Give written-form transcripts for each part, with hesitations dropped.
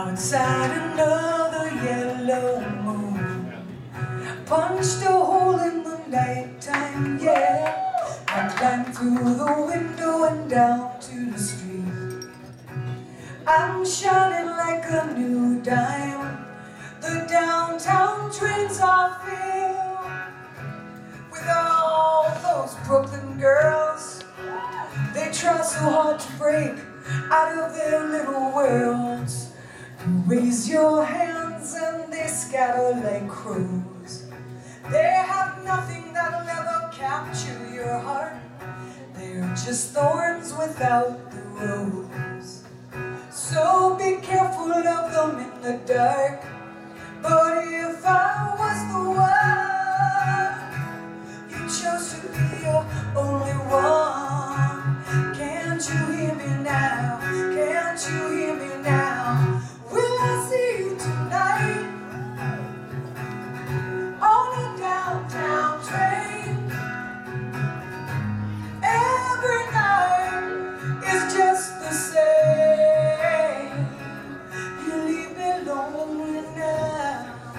Outside another yellow moon punched a hole in the nighttime, yeah. I climbed through the window and down to the street. I'm shining like a new dime. The downtown trains are filled with all those Brooklyn girls. They try so hard to break out of their little worlds. You raise your hands and they scatter like crows. They have nothing that'll ever capture your heart. They're just thorns without the rose. So be careful of them in the dark. But if I was the one you chose to be your only one, can't you hear me now? Can't you hear me now? Will I see you tonight on a downtown train? Every night is just the same. You leave me lonely now.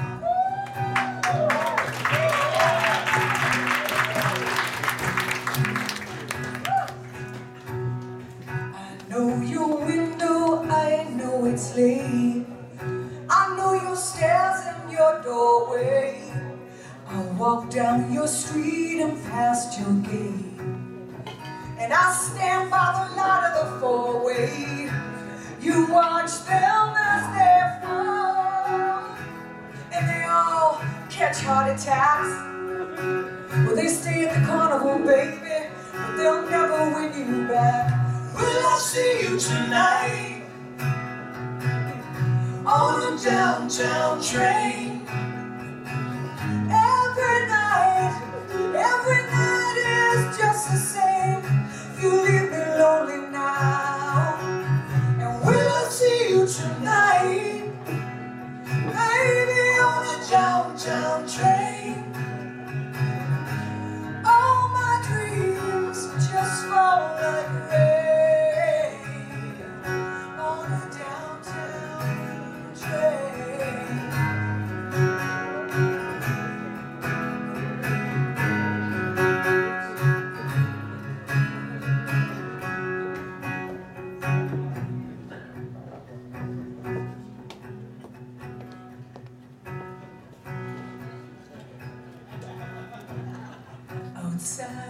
I know your window, I know it's late. I know your stairs and your doorway. I walk down your street and past your gate, and I stand by the light of the four-way. You watch them as they fall, and they all catch heart attacks. Well, they stay at the carnival, baby, but they'll never win you back. Will I see you tonight on a downtown train? Every night is just the same. You leave me lonely now. And will I see you tonight, baby, on a downtown train? All my dreams just fall like rain on a downtown train. Outside